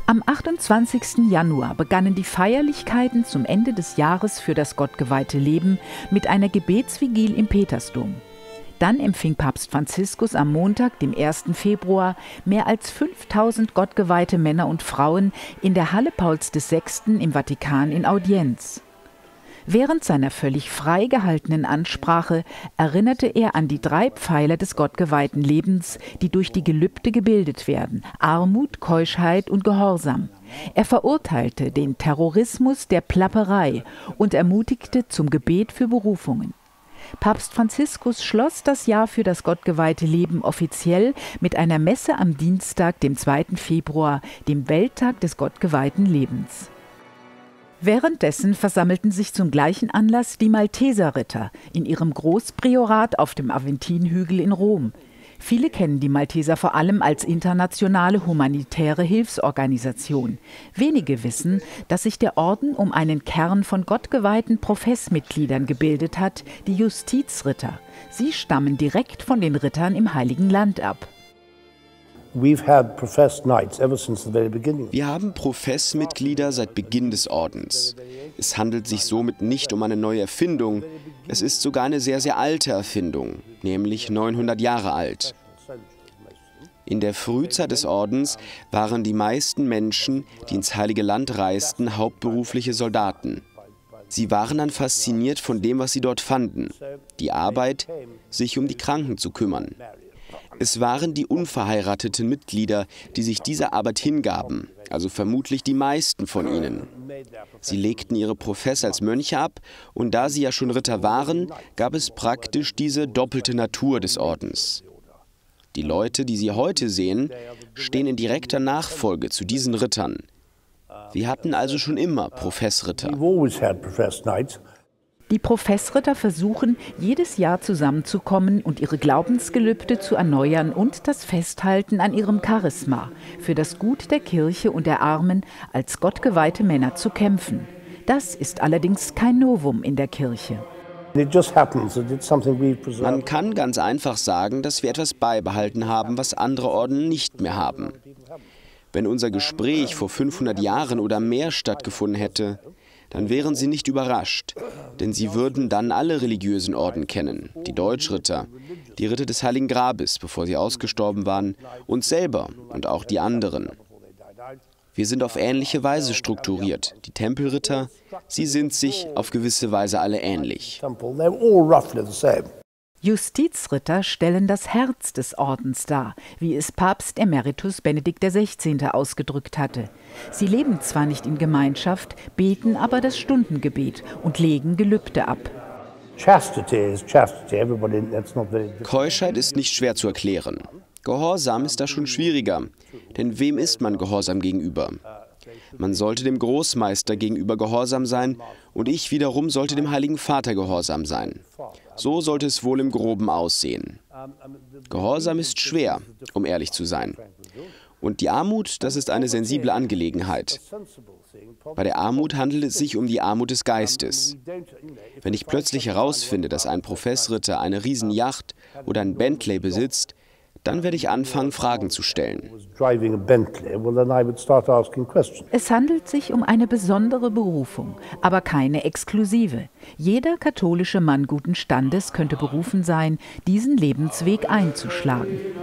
Am 28. Januar begannen die Feierlichkeiten zum Ende des Jahres für das gottgeweihte Leben mit einer Gebetsvigil im Petersdom. Dann empfing Papst Franziskus am Montag, dem 1. Februar, mehr als 5000 gottgeweihte Männer und Frauen in der Halle Pauls VI. Im Vatikan in Audienz. Während seiner völlig frei gehaltenen Ansprache erinnerte er an die 3 Pfeiler des gottgeweihten Lebens, die durch die Gelübde gebildet werden: Armut, Keuschheit und Gehorsam. Er verurteilte den Terrorismus der Plapperei und ermutigte zum Gebet für Berufungen. Papst Franziskus schloss das Jahr für das gottgeweihte Leben offiziell mit einer Messe am Dienstag, dem 2. Februar, dem Welttag des gottgeweihten Lebens. Währenddessen versammelten sich zum gleichen Anlass die Malteserritter in ihrem Großpriorat auf dem Aventinhügel in Rom. Viele kennen die Malteser vor allem als internationale humanitäre Hilfsorganisation. Wenige wissen, dass sich der Orden um einen Kern von gottgeweihten Professmitgliedern gebildet hat, die Justizritter. Sie stammen direkt von den Rittern im Heiligen Land ab. Wir haben Professmitglieder seit Beginn des Ordens. Es handelt sich somit nicht um eine neue Erfindung. Es ist sogar eine sehr, sehr alte Erfindung, nämlich 900 Jahre alt. In der Frühzeit des Ordens waren die meisten Menschen, die ins Heilige Land reisten, hauptberufliche Soldaten. Sie waren dann fasziniert von dem, was sie dort fanden: die Arbeit, sich um die Kranken zu kümmern. Es waren die unverheirateten Mitglieder, die sich dieser Arbeit hingaben, also vermutlich die meisten von ihnen. Sie legten ihre Profess als Mönche ab, und da sie ja schon Ritter waren, gab es praktisch diese doppelte Natur des Ordens. Die Leute, die Sie heute sehen, stehen in direkter Nachfolge zu diesen Rittern. Wir hatten also schon immer Professritter. Die Professritter versuchen, jedes Jahr zusammenzukommen und ihre Glaubensgelübde zu erneuern und das Festhalten an ihrem Charisma, für das Gut der Kirche und der Armen als gottgeweihte Männer zu kämpfen. Das ist allerdings kein Novum in der Kirche. Man kann ganz einfach sagen, dass wir etwas beibehalten haben, was andere Orden nicht mehr haben. Wenn unser Gespräch vor 500 Jahren oder mehr stattgefunden hätte, dann wären Sie nicht überrascht, denn Sie würden dann alle religiösen Orden kennen: die Deutschritter, die Ritter des Heiligen Grabes, bevor sie ausgestorben waren, uns selber und auch die anderen. Wir sind auf ähnliche Weise strukturiert. Die Tempelritter, sie sind sich auf gewisse Weise alle ähnlich. Justizritter stellen das Herz des Ordens dar, wie es Papst Emeritus Benedikt XVI. Ausgedrückt hatte. Sie leben zwar nicht in Gemeinschaft, beten aber das Stundengebet und legen Gelübde ab. Keuschheit ist nicht schwer zu erklären. Gehorsam ist da schon schwieriger, denn wem ist man gehorsam gegenüber? Man sollte dem Großmeister gegenüber gehorsam sein, und ich wiederum sollte dem Heiligen Vater gehorsam sein. So sollte es wohl im Groben aussehen. Gehorsam ist schwer, um ehrlich zu sein. Und die Armut, das ist eine sensible Angelegenheit. Bei der Armut handelt es sich um die Armut des Geistes. Wenn ich plötzlich herausfinde, dass ein Professritter eine Riesenjacht oder ein Bentley besitzt, dann werde ich anfangen, Fragen zu stellen. Es handelt sich um eine besondere Berufung, aber keine exklusive. Jeder katholische Mann guten Standes könnte berufen sein, diesen Lebensweg einzuschlagen.